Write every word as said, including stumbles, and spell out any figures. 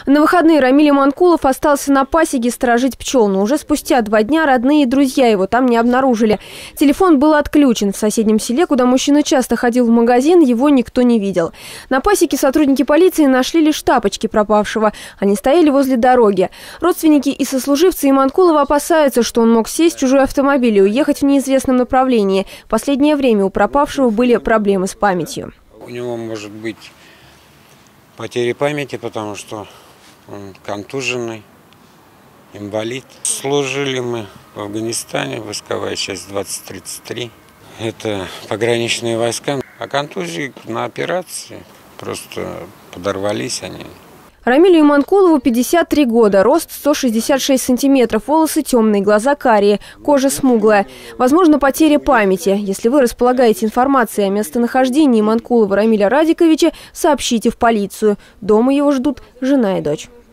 На выходные Рамиль Иманкулов остался на пасеке сторожить пчел, но уже спустя два дня родные и друзья его там не обнаружили. Телефон был отключен. В соседнем селе, куда мужчина часто ходил в магазин, его никто не видел. На пасеке сотрудники полиции нашли лишь тапочки пропавшего. Они стояли возле дороги. Родственники и сослуживцы Иманкулова опасаются, что он мог сесть в чужой автомобиль и уехать в неизвестном направлении. В последнее время у пропавшего были проблемы с памятью. У него может быть потеря памяти, потому что он контуженный, инвалид. Служили мы в Афганистане, войсковая часть двадцать тридцать три. Это пограничные войска. А контузии на операции просто подорвались они. Рамилю Иманкулову пятьдесят три года, рост сто шестьдесят шесть сантиметров, волосы темные, глаза карие, кожа смуглая. Возможно, потеря памяти. Если вы располагаете информацией о местонахождении Иманкулова Рамиля Радиковича, сообщите в полицию. Дома его ждут жена и дочь.